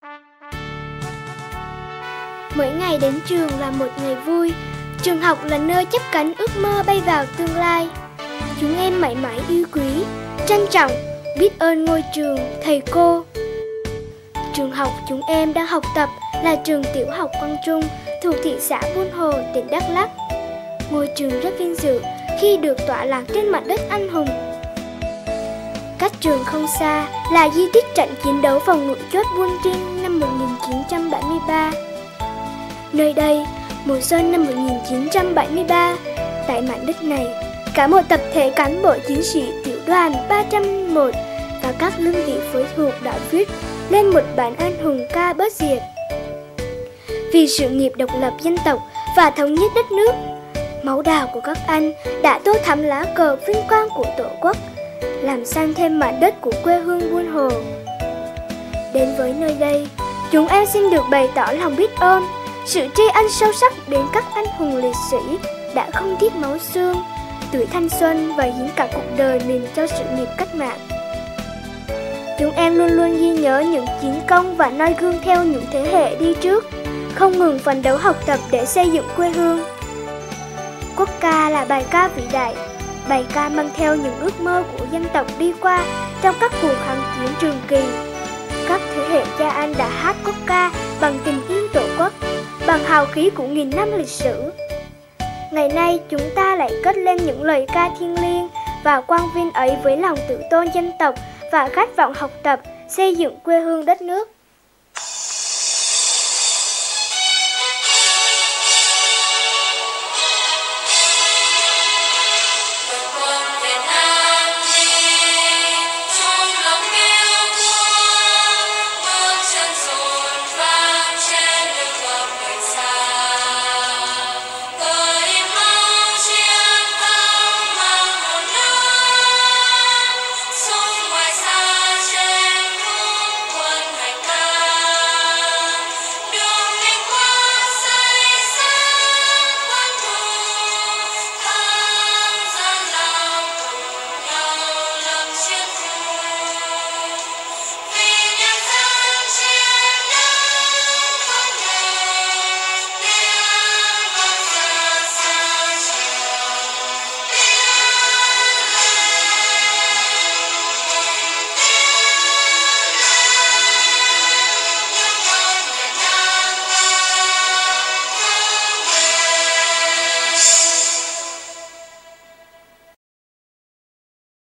Mỗi ngày đến trường là một ngày vui. Trường học là nơi chắp cánh ước mơ bay vào tương lai. Chúng em mãi mãi yêu quý, trân trọng, biết ơn ngôi trường, thầy cô. Trường học chúng em đang học tập là trường tiểu học Quang Trung thuộc thị xã Buôn Hồ, tỉnh Đắk Lắk. Ngôi trường rất vinh dự khi được tọa lạc trên mặt đất anh hùng. Cách trường không xa là di tích trận chiến đấu phòng ngự chốt Buôn Trinh năm 1973. Nơi đây, mùa xuân năm 1973, tại mảnh đất này, cả một tập thể cán bộ chiến sĩ tiểu đoàn 301 và các đơn vị phối thuộc đã viết lên một bản anh hùng ca bất diệt. Vì sự nghiệp độc lập dân tộc và thống nhất đất nước, máu đào của các anh đã tô thắm lá cờ vinh quang của Tổ quốc, làm xanh thêm mảnh đất của quê hương Buôn Hồ. Đến với nơi đây, chúng em xin được bày tỏ lòng biết ơn, sự tri ân sâu sắc đến các anh hùng liệt sĩ đã không tiếc máu xương, tuổi thanh xuân và hiến cả cuộc đời mình cho sự nghiệp cách mạng. Chúng em luôn luôn ghi nhớ những chiến công và noi gương theo những thế hệ đi trước, không ngừng phấn đấu học tập để xây dựng quê hương. Quốc ca là bài ca vĩ đại, bài ca mang theo những ước mơ của dân tộc đi qua trong các cuộc kháng chiến trường kỳ. Các thế hệ cha anh đã hát quốc ca bằng tình yêu Tổ quốc, bằng hào khí của nghìn năm lịch sử. Ngày nay chúng ta lại cất lên những lời ca thiêng liêng và quang vinh ấy với lòng tự tôn dân tộc và khát vọng học tập, xây dựng quê hương đất nước.